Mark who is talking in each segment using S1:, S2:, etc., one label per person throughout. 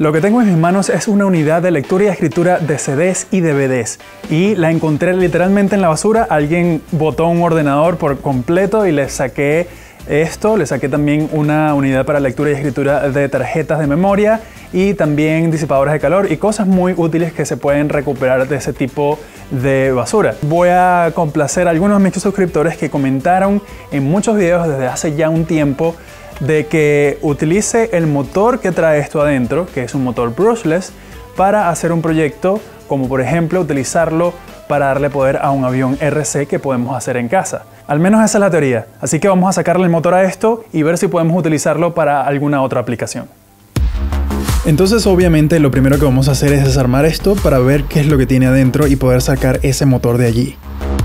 S1: Lo que tengo en mis manos es una unidad de lectura y escritura de CDs y DVDs. Y la encontré literalmente en la basura. Alguien botó un ordenador por completo y le saqué esto. Le saqué también una unidad para lectura y escritura de tarjetas de memoria y también disipadores de calor y cosas muy útiles que se pueden recuperar de ese tipo de basura. Voy a complacer a algunos de mis suscriptores que comentaron en muchos videos desde hace ya un tiempo de que utilice el motor que trae esto adentro, que es un motor brushless, para hacer un proyecto, como por ejemplo utilizarlo para darle poder a un avión RC que podemos hacer en casa. Al menos esa es la teoría, así que vamos a sacarle el motor a esto y ver si podemos utilizarlo para alguna otra aplicación. Entonces obviamente lo primero que vamos a hacer es desarmar esto para ver qué es lo que tiene adentro y poder sacar ese motor de allí.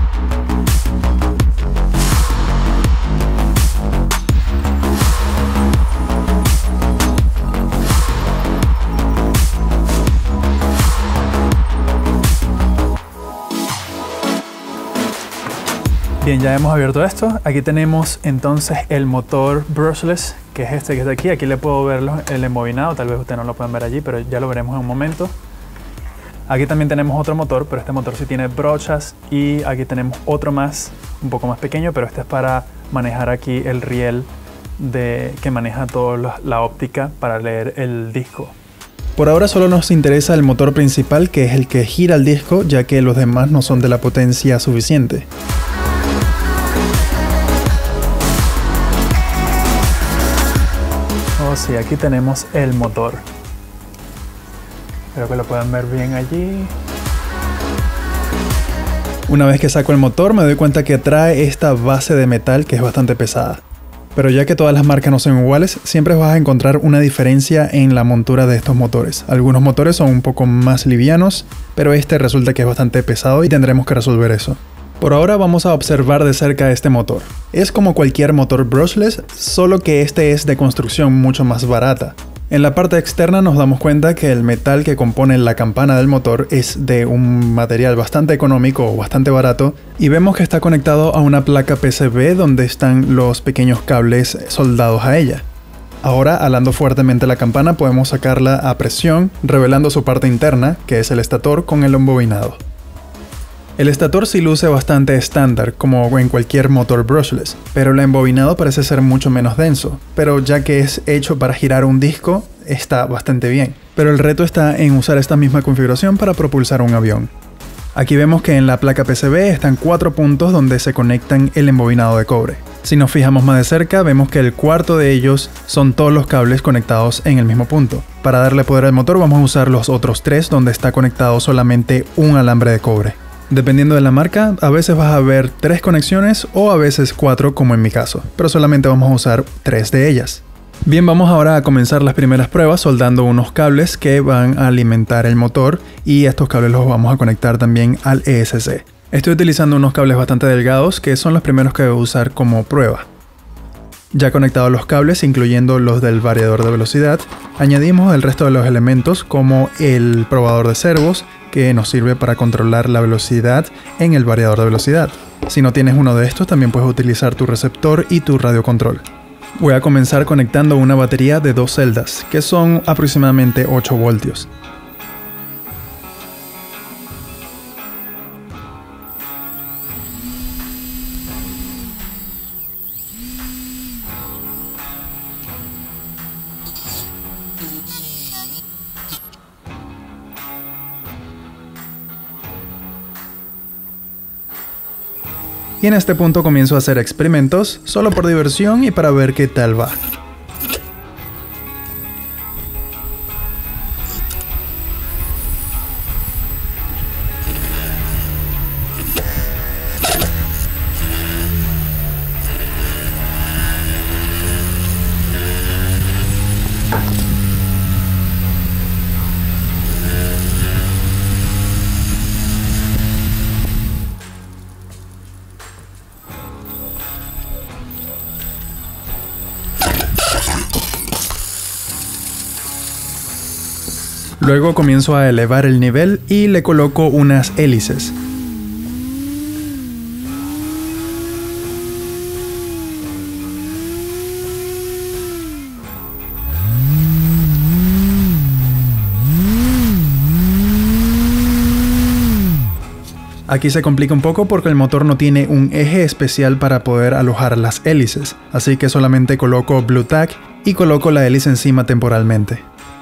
S1: Bien, ya hemos abierto esto. Aquí tenemos entonces el motor brushless, que es este que está aquí. Aquí le puedo ver el embobinado, tal vez ustedes no lo pueden ver allí, pero ya lo veremos en un momento. Aquí también tenemos otro motor, pero este motor sí tiene brochas. Y aquí tenemos otro más, un poco más pequeño, pero este es para manejar aquí el riel que maneja toda la óptica para leer el disco. Por ahora solo nos interesa el motor principal, que es el que gira el disco, ya que los demás no son de la potencia suficiente. Oh sí, aquí tenemos el motor. Espero que lo puedan ver bien allí. Una vez que saco el motor me doy cuenta que trae esta base de metal que es bastante pesada. Pero ya que todas las marcas no son iguales, siempre vas a encontrar una diferencia en la montura de estos motores. Algunos motores son un poco más livianos, pero este resulta que es bastante pesado y tendremos que resolver eso. Por ahora vamos a observar de cerca este motor. Es como cualquier motor brushless, solo que este es de construcción mucho más barata. En la parte externa nos damos cuenta que el metal que compone la campana del motor es de un material bastante económico o bastante barato y vemos que está conectado a una placa PCB donde están los pequeños cables soldados a ella. Ahora, alando fuertemente la campana podemos sacarla a presión, revelando su parte interna, que es el estator con el embobinado. El estator sí luce bastante estándar, como en cualquier motor brushless, pero el embobinado parece ser mucho menos denso, pero ya que es hecho para girar un disco, está bastante bien. Pero el reto está en usar esta misma configuración para propulsar un avión. Aquí vemos que en la placa PCB están 4 puntos donde se conectan el embobinado de cobre. Si nos fijamos más de cerca, vemos que el cuarto de ellos son todos los cables conectados en el mismo punto. Para darle poder al motor vamos a usar los otros 3 donde está conectado solamente un alambre de cobre. Dependiendo de la marca, a veces vas a ver 3 conexiones o a veces 4 como en mi caso, pero solamente vamos a usar 3 de ellas. Bien, vamos ahora a comenzar las primeras pruebas soldando unos cables que van a alimentar el motor y estos cables los vamos a conectar también al ESC. Estoy utilizando unos cables bastante delgados que son los primeros que voy a usar como prueba. Ya conectados los cables, incluyendo los del variador de velocidad, añadimos el resto de los elementos como el probador de servos, que nos sirve para controlar la velocidad en el variador de velocidad. Si no tienes uno de estos, también puedes utilizar tu receptor y tu radiocontrol. Voy a comenzar conectando una batería de 2 celdas, que son aproximadamente 8 voltios. Y en este punto comienzo a hacer experimentos, solo por diversión y para ver qué tal va. Luego comienzo a elevar el nivel y le coloco unas hélices. Aquí se complica un poco porque el motor no tiene un eje especial para poder alojar las hélices, así que solamente coloco Blue Tack y coloco la hélice encima temporalmente.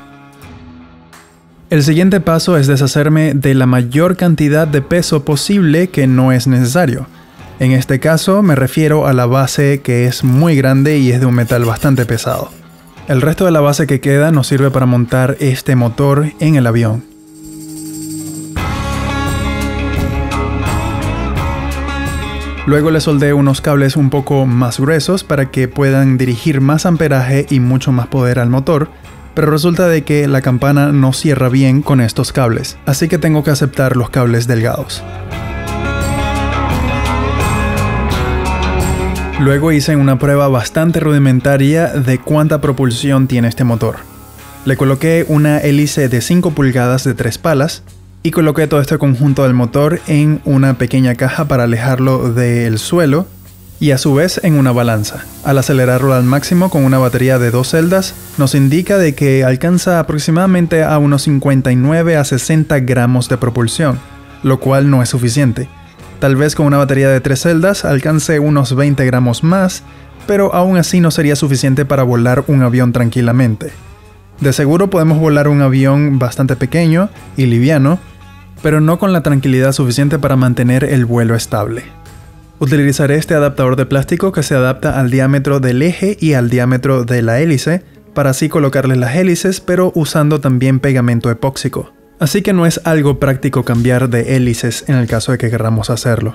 S1: El siguiente paso es deshacerme de la mayor cantidad de peso posible que no es necesario. En este caso me refiero a la base, que es muy grande y es de un metal bastante pesado. El resto de la base que queda nos sirve para montar este motor en el avión. Luego le soldé unos cables un poco más gruesos para que puedan dirigir más amperaje y mucho más poder al motor, pero resulta de que la campana no cierra bien con estos cables, así que tengo que aceptar los cables delgados. Luego hice una prueba bastante rudimentaria de cuánta propulsión tiene este motor. Le coloqué una hélice de 5 pulgadas de 3 palas, y coloqué todo este conjunto del motor en una pequeña caja para alejarlo del suelo y a su vez en una balanza. Al acelerarlo al máximo con una batería de 2 celdas nos indica de que alcanza aproximadamente a unos 59 a 60 gramos de propulsión, lo cual no es suficiente. Tal vez con una batería de 3 celdas alcance unos 20 gramos más, pero aún así no sería suficiente para volar un avión tranquilamente. De seguro podemos volar un avión bastante pequeño y liviano, pero no con la tranquilidad suficiente para mantener el vuelo estable. Utilizaré este adaptador de plástico que se adapta al diámetro del eje y al diámetro de la hélice, para así colocarle las hélices, pero usando también pegamento epóxico. Así que no es algo práctico cambiar de hélices en el caso de que queramos hacerlo.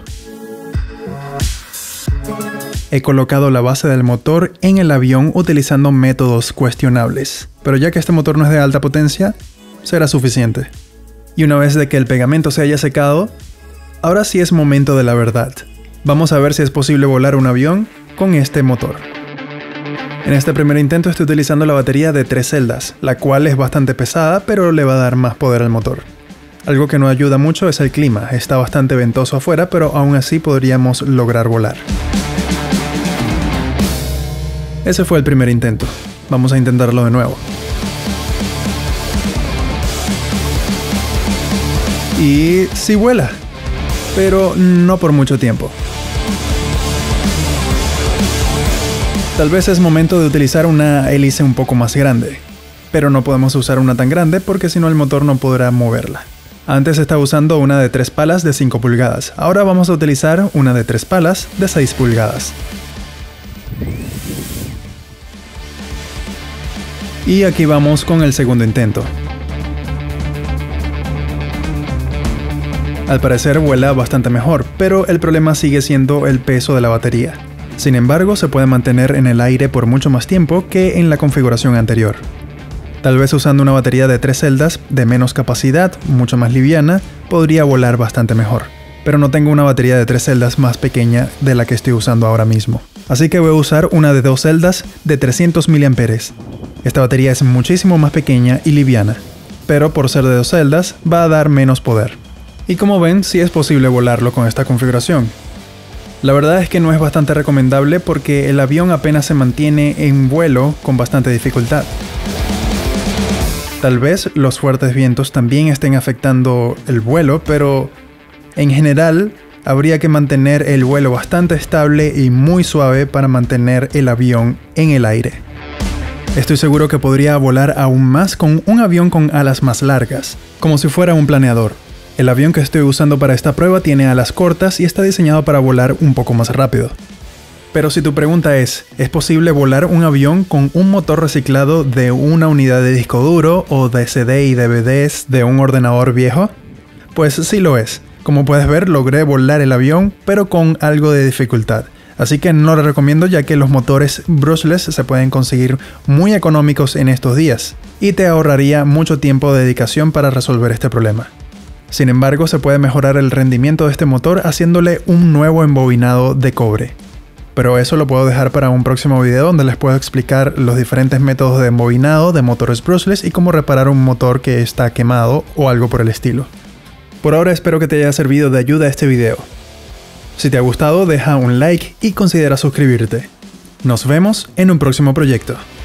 S1: He colocado la base del motor en el avión utilizando métodos cuestionables, pero ya que este motor no es de alta potencia, será suficiente. Y una vez de que el pegamento se haya secado, ahora sí es momento de la verdad. Vamos a ver si es posible volar un avión con este motor. En este primer intento estoy utilizando la batería de 3 celdas, la cual es bastante pesada, pero le va a dar más poder al motor. Algo que no ayuda mucho es el clima, está bastante ventoso afuera, pero aún así podríamos lograr volar. Ese fue el primer intento. Vamos a intentarlo de nuevo. Y sí vuela, pero no por mucho tiempo. Tal vez es momento de utilizar una hélice un poco más grande, pero no podemos usar una tan grande porque si no el motor no podrá moverla. Antes estaba usando una de 3 palas de 5 pulgadas, ahora vamos a utilizar una de 3 palas de 6 pulgadas. Y aquí vamos con el segundo intento. Al parecer vuela bastante mejor, pero el problema sigue siendo el peso de la batería. Sin embargo, se puede mantener en el aire por mucho más tiempo que en la configuración anterior. Tal vez usando una batería de 3 celdas de menos capacidad, mucho más liviana, podría volar bastante mejor. Pero no tengo una batería de 3 celdas más pequeña de la que estoy usando ahora mismo. Así que voy a usar una de 2 celdas de 300 mAh. Esta batería es muchísimo más pequeña y liviana, pero por ser de 2 celdas va a dar menos poder. Y como ven, sí es posible volarlo con esta configuración. La verdad es que no es bastante recomendable porque el avión apenas se mantiene en vuelo con bastante dificultad. Tal vez los fuertes vientos también estén afectando el vuelo, pero en general habría que mantener el vuelo bastante estable y muy suave para mantener el avión en el aire. Estoy seguro que podría volar aún más con un avión con alas más largas, como si fuera un planeador. El avión que estoy usando para esta prueba tiene alas cortas y está diseñado para volar un poco más rápido. Pero si tu pregunta ¿es posible volar un avión con un motor reciclado de una unidad de disco duro o de CD y DVDs de un ordenador viejo? Pues sí lo es. Como puedes ver, logré volar el avión, pero con algo de dificultad. Así que no lo recomiendo ya que los motores brushless se pueden conseguir muy económicos en estos días y te ahorraría mucho tiempo de dedicación para resolver este problema. Sin embargo, se puede mejorar el rendimiento de este motor haciéndole un nuevo embobinado de cobre. Pero eso lo puedo dejar para un próximo video donde les puedo explicar los diferentes métodos de embobinado de motores brushless y cómo reparar un motor que está quemado o algo por el estilo. Por ahora espero que te haya servido de ayuda este video. Si te ha gustado, deja un like y considera suscribirte. Nos vemos en un próximo proyecto.